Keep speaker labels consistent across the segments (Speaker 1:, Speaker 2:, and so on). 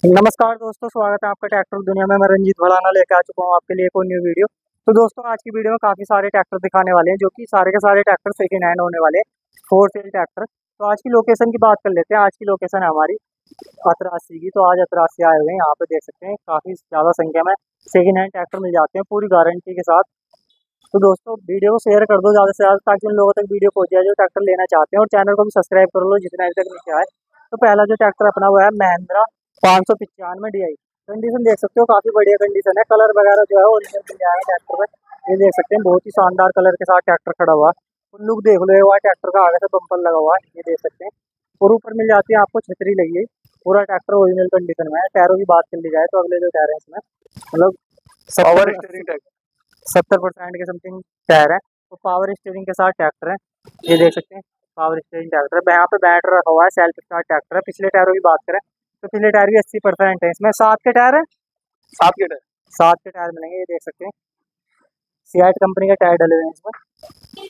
Speaker 1: नमस्कार दोस्तों, स्वागत है आपका ट्रैक्टर दुनिया में। मैं रंजीत भड़ाना लेकर आ चुका हूँ आपके लिए एक और न्यू वीडियो। तो दोस्तों, आज की वीडियो में काफ़ी सारे ट्रैक्टर दिखाने वाले हैं, जो कि सारे के सारे ट्रैक्टर सेकेंड हैंड होने वाले हैं, फोर सेल ट्रैक्टर। तो आज की लोकेशन की बात कर लेते हैं। आज की लोकेशन है हमारी अतरासी की। तो आज अतरासी आए हुए हैं, यहाँ पे देख सकते हैं काफ़ी ज़्यादा संख्या में सेकेंड हैंड ट्रैक्टर मिल जाते हैं पूरी गारंटी के साथ। तो दोस्तों, वीडियो को शेयर कर दो ज़्यादा से ज़्यादा, ताकि उन लोगों तक वीडियो पहुँच जाए जो ट्रैक्टर लेना चाहते हैं, और चैनल को भी सब्सक्राइब कर लो जितना अभी तक नीचे आए। तो पहला जो ट्रैक्टर अपना हुआ है महिंद्रा 595 DI। कंडीशन देख सकते हो, काफ़ी बढ़िया कंडीशन है। कलर वगैरह जो है ओरिजिनल मिल जाएगा ट्रैक्टर में। ये देख सकते हैं, बहुत ही शानदार कलर के साथ ट्रैक्टर खड़ा हुआ है। लुक देख लो, हुआ ट्रैक्टर का आगे से बम्पर लगा हुआ है, ये देख सकते हैं। और ऊपर मिल जाती है आपको छतरी लगी है। पूरा ट्रैक्टर ओरिजिनल कंडीशन में है। टायरों की बात कर ली जाए तो अगले जो टायर है इसमें मतलब
Speaker 2: पावर स्टीयरिंग टाइप
Speaker 1: 70% के समथिंग टायर है। तो पावर स्टीयरिंग के साथ ट्रैक्टर है, ये देख सकते हैं। पावर स्टीयरिंग ट्रैक्टर है। यहाँ पे बैटरी रखा हुआ है, सेल्फ स्टार्ट ट्रैक्टर है। पिछले टायरों की बात करें तो पिछले टायर भी 80% है इसमें। 7 के टायर है,
Speaker 2: 7 के टायर।
Speaker 1: 7 के टायर मिलेंगे, ये देख सकते हैं। सियाट कंपनी के टायर डले हुए हैं इसमें,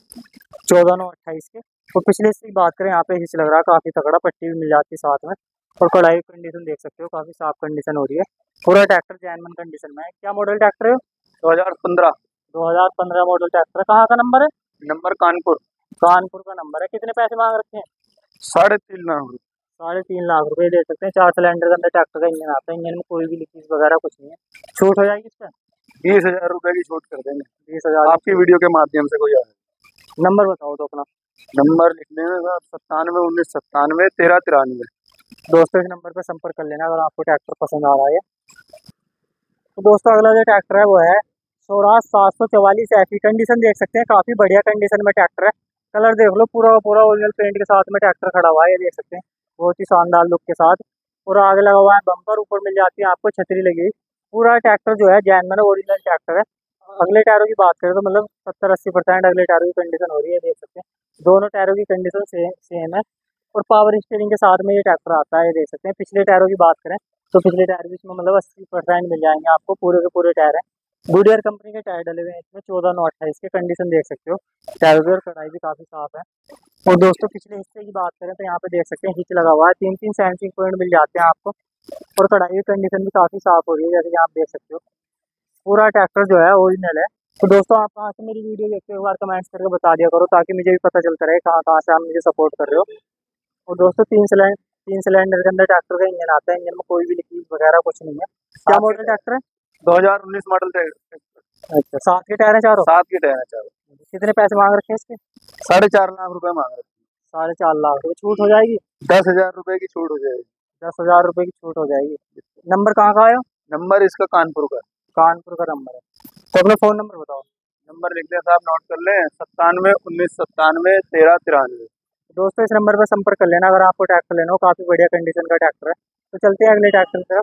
Speaker 1: 14/9/28 के। तो पिछले से बात करें, यहाँ पे हिच लग रहा है काफी तगड़ा, पट्टी भी मिल जाती है साथ में। और कढ़ाई कंडीशन देख सकते हो, काफी साफ कंडीशन हो रही है। पूरा ट्रैक्टर जैनमन कंडीशन में है। क्या मॉडल ट्रैक्टर है?
Speaker 2: 2015।
Speaker 1: 2015 मॉडल ट्रैक्टर है। कहाँ का नंबर है?
Speaker 2: नंबर कानपुर।
Speaker 1: कानपुर का नंबर है। कितने पैसे मांग रखे हैं?
Speaker 2: 3.5 लाख रुपए।
Speaker 1: 3.5 लाख रुपए दे सकते हैं। 4 सिलेंडर के अंदर ट्रैक्टर का इंजन आता है। इंजन में कोई भी लीकेज वगैरह कुछ नहीं है। छूट हो जाएगी इस पर?
Speaker 2: 20,000 रुपए की छूट कर देंगे
Speaker 1: 20,000
Speaker 2: आपकी वीडियो के माध्यम से। कोई आए
Speaker 1: नंबर बताओ तो अपना।
Speaker 2: नंबर लिखने में 97 19 97 13 93।
Speaker 1: दोस्तों, इस नंबर पर संपर्क कर लेना अगर आपको ट्रैक्टर पसंद आ रहा है। तो दोस्तों, अगला जो ट्रैक्टर है वो है स्वराज 744 FE। कंडीशन देख सकते हैं, काफी बढ़िया कंडीशन में ट्रैक्टर है। कलर देख लो, पूरा पूरा ओरिजिनल पेंट के साथ में ट्रैक्टर खड़ा हुआ है, ये देख सकते हैं। बहुत ही शानदार लुक के साथ। पूरा आगे लगा हुआ है बम्पर, ऊपर मिल जाती है आपको छतरी लगी हुई। पूरा ट्रैक्टर जो है जैनमन ओरिजिनल ट्रैक्टर है। अगले टायरों की बात करें तो मतलब 70-80% अगले टायरों की कंडीशन हो रही है, देख सकते हैं। दोनों टायरों की कंडीशन सेम सेम है। और पावर स्टीयरिंग के साथ में ये ट्रैक्टर आता है, ये देख सकते हैं। पिछले टायरों की बात करें तो पिछले टायर भी इसमें मतलब 80% मिल जाएंगे आपको, पूरे के पूरे टायर हैं। गुडियर कंपनी के टायर डले हुए हैं इसमें, 14/9/28 के। कंडीशन देख सकते हो, टायर की और कढ़ाई भी काफी साफ है। और दोस्तों, पिछले हिस्से की बात करें तो यहाँ पे देख सकते हैं हिच लगा हुआ है। 3-3 सेंसिंग पॉइंट मिल जाते हैं आपको। और कढ़ाई की कंडीशन भी काफी साफ हो रही है, जैसे कि आप देख सकते हो। पूरा ट्रैक्टर जो है ओरिजिनल है। तो दोस्तों, आप कहाँ से मेरी वीडियो देखते हो एक बार कमेंट्स करके बता दिया करो, ताकि मुझे भी पता चलता रहे कहाँ कहाँ से आप मुझे सपोर्ट कर रहे हो। और दोस्तों, 3 सिलेंडर के अंदर ट्रैक्टर का इंजन आता है। इंजन में कोई भी लीकेज वगैरह कुछ नहीं है। क्या मॉडल ट्रैक्टर है?
Speaker 2: 2019 मॉडल ट्रैक्टर।
Speaker 1: अच्छा, 7 के टायर है चारों?
Speaker 2: 7 के टायर है चारों।
Speaker 1: कितने पैसे मांग रखे हैं इसके?
Speaker 2: 4.5 लाख रुपए मांग रहे
Speaker 1: 4.5 लाख रुपए। छूट हो जाएगी?
Speaker 2: हैं। 10,000 रुपए की छूट हो जाएगी।
Speaker 1: 10,000 रुपए की छूट हो जाएगी। नंबर कहाँ का आया?
Speaker 2: नंबर इसका कानपुर का।
Speaker 1: कानपुर का नंबर है। तो अपना फ़ोन नंबर बताओ।
Speaker 2: नंबर लिख लें साहब, नोट कर लें। 97 19 97 13 93।
Speaker 1: दोस्तों, इस नंबर पर संपर्क कर लेना अगर आपको ट्रैक्टर लेना हो। काफ़ी बढ़िया कंडीशन का ट्रैक्टर है। तो चलते हैं अगले ट्रैक्टर की तरफ।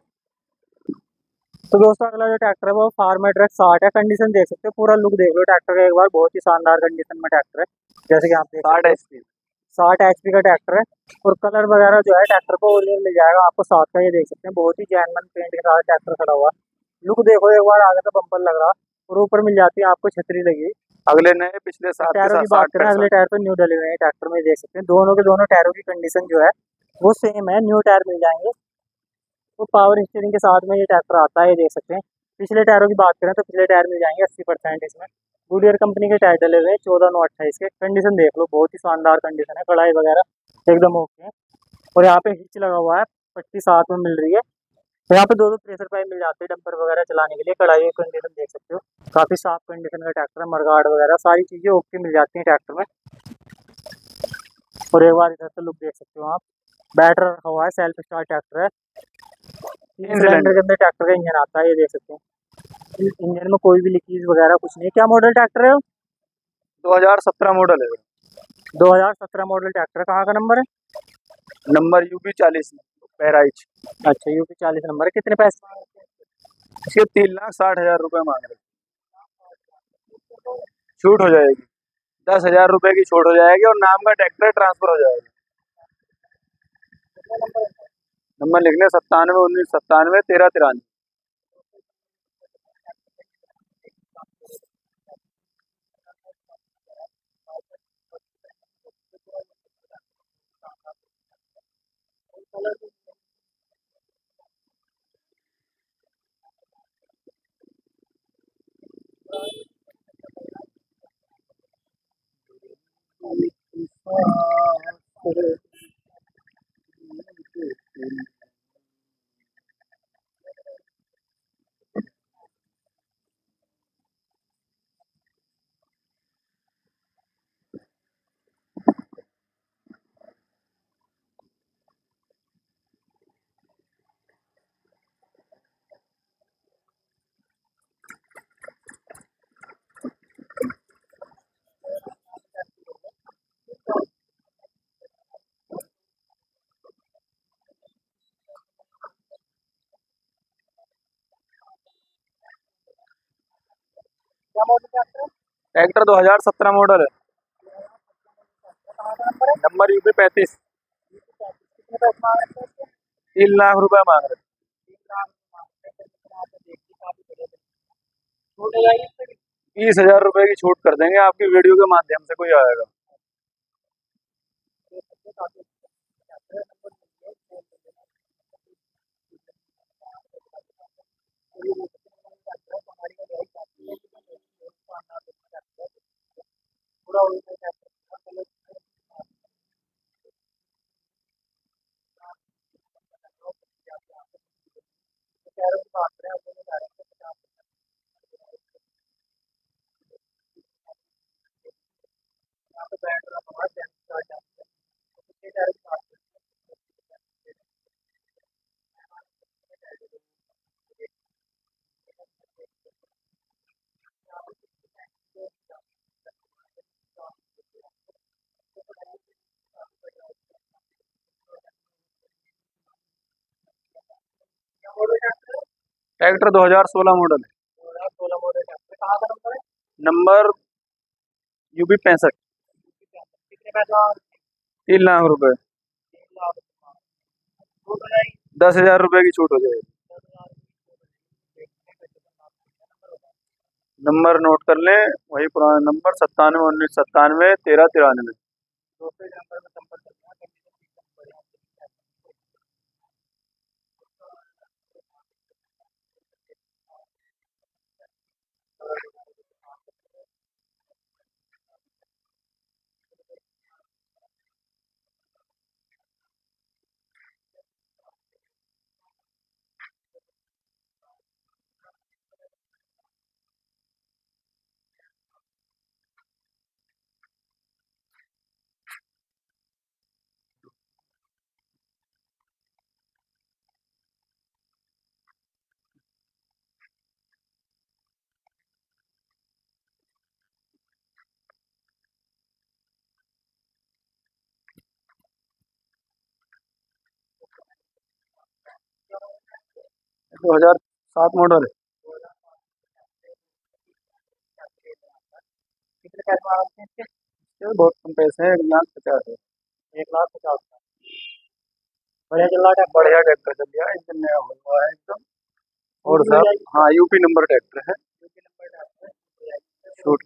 Speaker 1: तो दोस्तों, अगला जो ट्रैक्टर है वो फार्मर ट्रक 60 है। कंडीशन देख सकते हो, पूरा लुक देख लो ट्रैक्टर का एक बार। बहुत ही शानदार कंडीशन में ट्रैक्टर है, जैसे कि आप देख सकते
Speaker 2: 60
Speaker 1: हो।
Speaker 2: HP।
Speaker 1: 60 HP का ट्रैक्टर है। और कलर वगैरह जो है ट्रैक्टर को ओरिजिनल मिल जाएगा आपको 7 का, ये देख सकते हैं। बहुत ही जैनमन पेंट के साथ ट्रैक्टर खड़ा हुआ है। लुक देखो एक बार, आगे का बम्पर लग रहा। और ऊपर मिल जाती है आपको छतरी लगी।
Speaker 2: अगले नए पिछले 7 के
Speaker 1: टायरों की
Speaker 2: साथ
Speaker 1: बात
Speaker 2: 60
Speaker 1: करें, अगले
Speaker 2: 65।
Speaker 1: टायर तो न्यू डले हुए हैं ट्रैक्टर में, देख सकते हैं। दोनों के दोनों टायरों की कंडीशन जो है वो सेम है, न्यू टायर मिल जाएंगे। तो पावर स्टीयरिंग के साथ में ये ट्रैक्टर आता है, ये देख सकते हैं। पिछले टायरों की बात करें तो पिछले टायर मिल जाएंगे 80% इसमें। गुडियर कंपनी के टायर डले हुए हैं, 14/9/28 के। कंडीशन देख लो, बहुत ही शानदार कंडीशन है। कढ़ाई वगैरह एकदम ओके है। और यहाँ पे हिच लगा हुआ है, पट्टी साथ में मिल रही है। तो यहाँ पे दो दो प्रेशर पाइप मिल जाते हैं डंपर वगैरह चलाने के लिए। कढ़ाई की कंडीशन देख सकते हो, काफी साफ कंडीशन का ट्रैक्टर है। मरगाड़ वगैरह सारी चीजें ओके मिल जाती हैं ट्रैक्टर में। और एक बार इधर से लुक देख सकते हो आप। बैटरी रखा हुआ है, सेल्फ स्टार्ट ट्रैक्टर है। 3 सिलेंडर के अंदर ट्रैक्टर का इंजन आता है, ये देख सकते हैं। इंजन में कोई भी लीकेज वगैरह कुछ नहीं है। क्या मॉडल ट्रैक्टर है?
Speaker 2: 2017 मॉडल है।
Speaker 1: 2017 मॉडल ट्रैक्टर है। कहाँ का नंबर है?
Speaker 2: Number UP 40 Bahraich.
Speaker 1: अच्छा, UP 40 नंबर है। कितने पैसे मांग रखे हैं?
Speaker 2: इसके 3,60,000 रुपए मांग रहे हैं। छूट हो जाएगी। 10,000 रुपए की छूट हो जाएगी और नाम का ट्रैक्टर ट्रांसफर हो जाएगा। नंबर लिख लें 97 19 97 13 93।
Speaker 1: क्या मॉडल ट्रैक्टर है?
Speaker 2: ट्रैक्टर 2017 मॉडल है।
Speaker 1: कहाँ का नंबर है?
Speaker 2: Number UP 35।
Speaker 1: कितने पैसे मांग रहे थे इसके?
Speaker 2: 3 लाख रुपए मांग रहे
Speaker 1: 3 लाख मांग रहे थे, लेकिन आपने देख ली काफी बढ़िया बढ़िया। छूट हो जाएगी इस पे भी?
Speaker 2: हैं। 20,000 रुपए की छूट कर देंगे आपकी वीडियो के माध्यम से कोई आएगा।
Speaker 1: देख सकते हैं, काफी अच्छा ट्रैक्टर है, नंबर मिल गया, फोन कर देना। तो ये देख सकते हैं, नंबर ट्रैक्टर है, हमारी का यही काफी है, शानदार ट्रैक्टर है, पूरा ओरिजिनल ट्रैक्टर है, कलर की बात करें, अपने में डायरेक्ट 50%, यहाँ पे बैठ रहा हमारा चैनल कितने टायर की बात करें,
Speaker 2: ट्रैक्टर 2016 मॉडल है।
Speaker 1: 2016 मॉडल ट्रैक्टर, कहाँ का नंबर है?
Speaker 2: Number UP 65।
Speaker 1: कितने पैसे आप?
Speaker 2: 3 लाख रुपए।
Speaker 1: 3 लाख छूट हो जाएगी?
Speaker 2: 10,000 रुपए की छूट हो जाएगी।
Speaker 1: 10,000
Speaker 2: नंबर नोट कर लें, वही पुराना नंबर 97 19 97 13 93।
Speaker 1: दूसरे नंबर में संपर्क करना, कंडीशन एकदम बढ़िया होती है।
Speaker 2: है। 2007 मॉडल है।
Speaker 1: कितने पैसे मांगते हैं इसके?
Speaker 2: ये बहुत कम पैसे हैं, 1,50,000 है।
Speaker 1: 1,50,000, बढ़िया चल रहा है ट्रैक्टर।
Speaker 2: बढ़िया ट्रैक्टर चल गया, इंजन नया हुआ है एकदम। और
Speaker 1: छूट भी हो
Speaker 2: सब
Speaker 1: जाएगी?
Speaker 2: हाँ यूपी नंबर ट्रैक्टर है।
Speaker 1: यूपी नंबर ट्रैक्टर हो जाएगी।
Speaker 2: छूट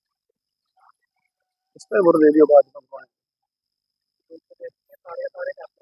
Speaker 2: इस पर दे दियो बाद में।